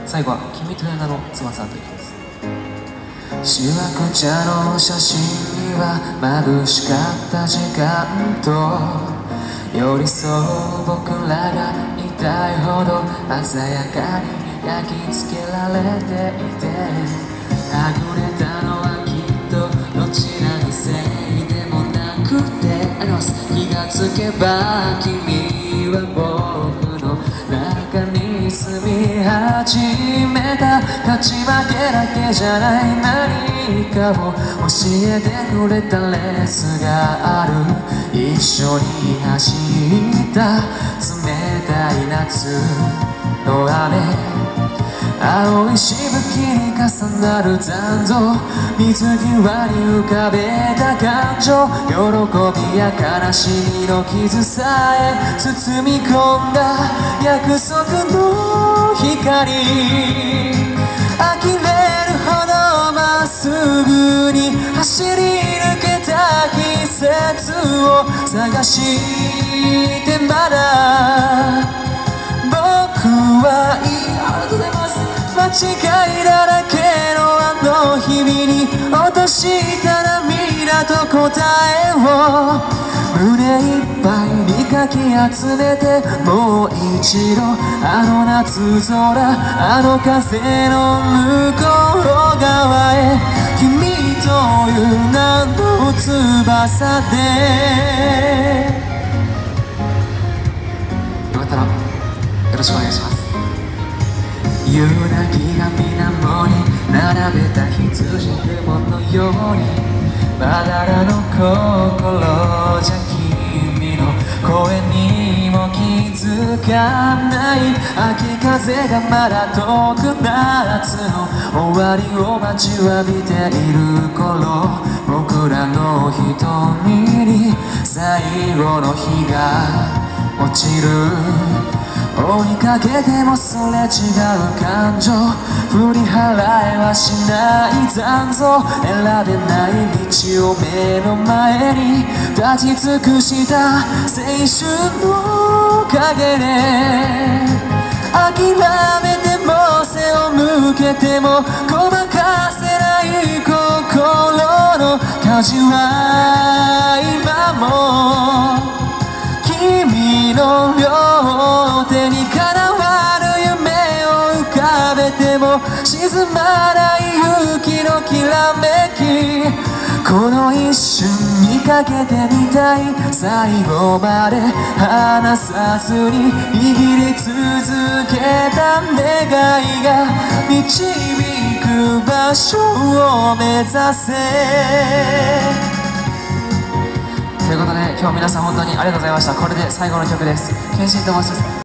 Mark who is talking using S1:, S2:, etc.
S1: 最後は「君という名の翼」という曲です。しわくちゃの写真には眩しかった時間と寄り添う僕らが痛いほど鮮やかに焼き付けられていて、はぐれたのはきっとどちらのせいでもなくて、気がつけば君は僕の中に住み始めた。勝ち負けだけじゃない何かを教えてくれたレースがある。一緒に走った冷たい夏の雨、青いしぶきに重なる残像、水際に浮かべた感情、喜びや悲しみの傷さえ包み込んだ約束の光、呆れるほどまっすぐに走り抜けた季節を探してまだ僕はいい。ありがとうございます。間違いだらけのあの日々に落とした涙と答えを胸いっぱいにかき集めて、もう一度あの夏空、あの風の向こう側へ、君という名の翼で。よかったらよろしくお願いします。夕泣きが水面に並べた羊雲のように、まだらの心じゃ君の声にも気づかない。秋風がまだ遠く夏の終わりを待ちわびている頃、僕らの瞳に最後の日が落ちる。追いかけてもすれ違う感情、振り払えはしない残像、選べない道を目の前に立ち尽くした青春の陰で、諦めても背を向けてもごまかせない心の舵は今も君の両手にかなわぬ夢を浮かべても沈まない雪のきらめき、この一瞬にかけてみたい。最後まで離さずに握り続けた願いが導く場所を目指せ。ということで今日皆さん本当にありがとうございました。これで最後の曲です。謙信と申します。